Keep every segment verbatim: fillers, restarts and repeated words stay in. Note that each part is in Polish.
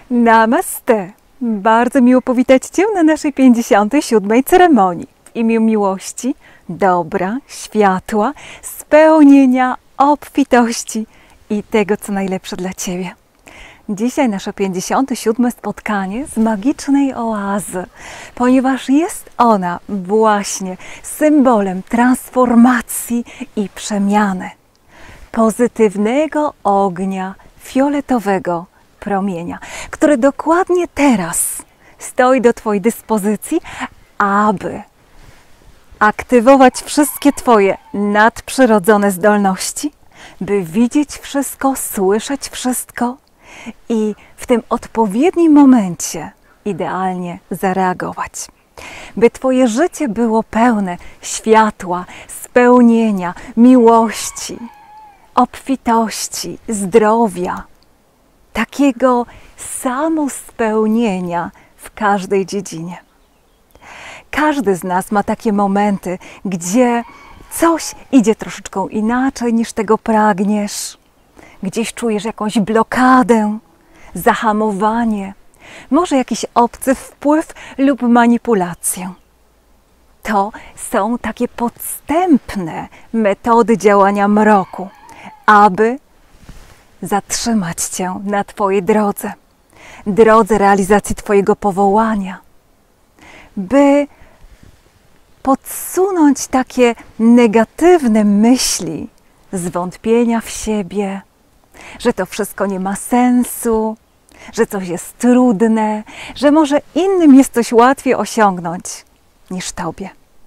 Namaste! Bardzo miło powitać Cię na naszej pięćdziesiątej siódmej ceremonii. W imię miłości, dobra, światła, spełnienia, obfitości i tego, co najlepsze dla Ciebie. Dzisiaj nasze pięćdziesiąte siódme spotkanie z magicznej oazy, ponieważ jest ona właśnie symbolem transformacji i przemiany, pozytywnego ognia fioletowego promienia, który dokładnie teraz stoi do Twojej dyspozycji, aby aktywować wszystkie Twoje nadprzyrodzone zdolności, by widzieć wszystko, słyszeć wszystko i w tym odpowiednim momencie idealnie zareagować. By Twoje życie było pełne światła, spełnienia, miłości, obfitości, zdrowia, takiego samospełnienia w każdej dziedzinie. Każdy z nas ma takie momenty, gdzie coś idzie troszeczkę inaczej niż tego pragniesz. Gdzieś czujesz jakąś blokadę, zahamowanie, może jakiś obcy wpływ lub manipulację. To są takie podstępne metody działania mroku, aby zatrzymać Cię na Twojej drodze, drodze realizacji Twojego powołania, by podsunąć takie negatywne myśli, zwątpienia w siebie, że to wszystko nie ma sensu, że coś jest trudne, że może innym jest coś łatwiej osiągnąć niż Tobie.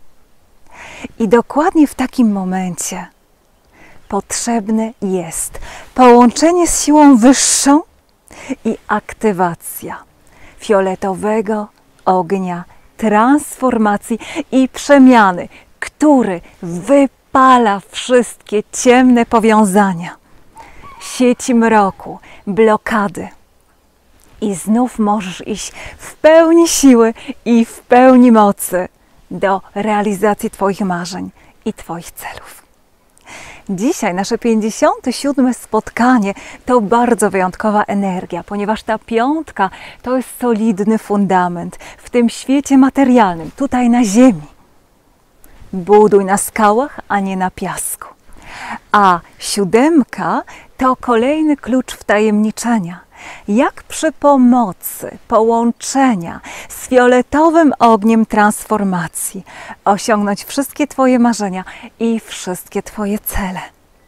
I dokładnie w takim momencie potrzebne jest połączenie z siłą wyższą i aktywacja fioletowego ognia transformacji i przemiany, który wypala wszystkie ciemne powiązania, sieci mroku, blokady. I znów możesz iść w pełni siły i w pełni mocy do realizacji Twoich marzeń i Twoich celów. Dzisiaj nasze pięćdziesiąte siódme spotkanie to bardzo wyjątkowa energia, ponieważ ta piątka to jest solidny fundament w tym świecie materialnym, tutaj na ziemi. Buduj na skałach, a nie na piasku. A siódemka to kolejny klucz wtajemniczenia. Jak przy pomocy połączenia z fioletowym ogniem transformacji osiągnąć wszystkie Twoje marzenia i wszystkie Twoje cele.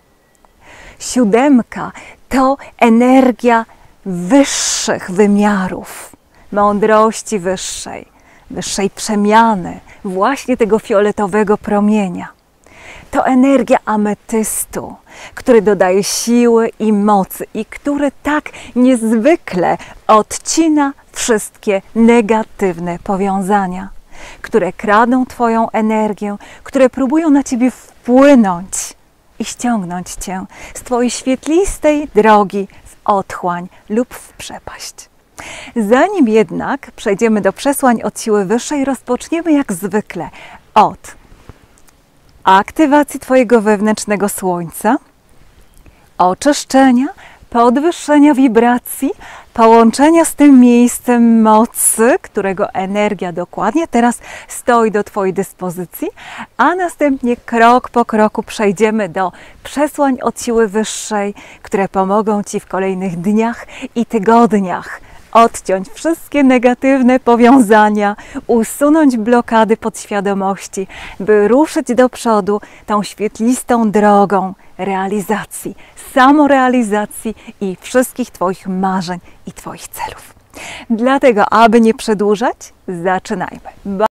Siódemka to energia wyższych wymiarów, mądrości wyższej, wyższej przemiany, właśnie tego fioletowego promienia. To energia ametystu, który dodaje siły i mocy i który tak niezwykle odcina wszystkie negatywne powiązania, które kradną Twoją energię, które próbują na Ciebie wpłynąć i ściągnąć Cię z Twojej świetlistej drogi w otchłań lub w przepaść. Zanim jednak przejdziemy do przesłań od siły wyższej, rozpoczniemy jak zwykle od aktywacji Twojego wewnętrznego słońca, oczyszczenia, podwyższenia wibracji, połączenia z tym miejscem mocy, którego energia dokładnie teraz stoi do Twojej dyspozycji, a następnie krok po kroku przejdziemy do przesłań od siły wyższej, które pomogą Ci w kolejnych dniach i tygodniach odciąć wszystkie negatywne powiązania, usunąć blokady podświadomości, by ruszyć do przodu tą świetlistą drogą realizacji, samorealizacji i wszystkich Twoich marzeń i Twoich celów. Dlatego, aby nie przedłużać, zaczynajmy.